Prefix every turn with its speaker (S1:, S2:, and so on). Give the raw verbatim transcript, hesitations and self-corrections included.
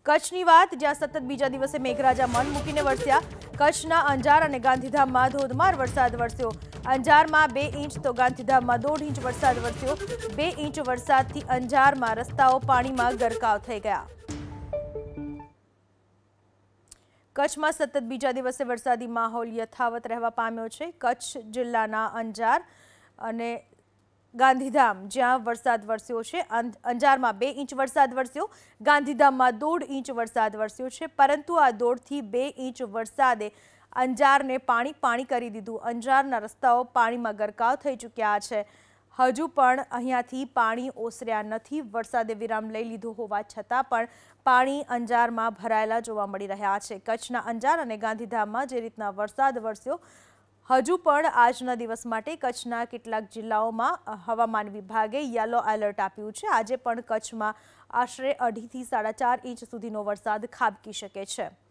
S1: કચ્છની વાત, જ્યાં સતત બીજા દિવસે મેઘરાજા મન મૂકીને વરસ્યા। કચ્છના અંજાર અને ગાંધીધામમાં ધોધમાર વરસાદ વરસ્યો। અંજારમાં બે ઇંચ તો ગાંધીધામમાં દોઢ ઇંચ વરસાદ વરસ્યો। બે ઇંચ વરસાદથી અંજારમાં રસ્તાઓ પાણીમાં ગરકાવ થઈ ગયા। કચ્છમાં સતત બીજા દિવસે વરસાદી માહોલ યથાવત રહેવા પામ્યો છે। કચ્છ જિલ્લાના અંજાર અને ગાંધીધામ જ્યાં વરસાદ વરસ્યો છે, અંજારમાં બે ઇંચ વરસાદ વરસ્યો, ગાંધીધામમાં દોઢ ઇંચ વરસાદ વરસ્યો છે, પરંતુ આ દોઢથી બે ઇંચ વરસાદે અંજારને પાણી પાણી કરી દીધું। અંજારના રસ્તાઓ પાણીમાં ગરકાવ થઈ ચૂક્યા છે। હજુ પણ અહીંયાથી પાણી ઓસર્યા નથી। વરસાદે વિરામ લઈ લીધો હોવા છતાં પણ પાણી અંજારમાં ભરાયેલા જોવા મળી રહ્યા છે। કચ્છના અંજાર અને ગાંધીધામમાં જે રીતના વરસાદ વરસ્યો, હજુ પણ આજના દિવસ માટે કચ્છના કેટલાક જિલ્લાઓમાં હવામાન વિભાગે યલો એલર્ટ આપ્યું છે। આજે પણ કચ્છમાં આશરે અઢીથી સાડા ચાર ઇંચ સુધીનો વરસાદ ખાબકી શકે છે।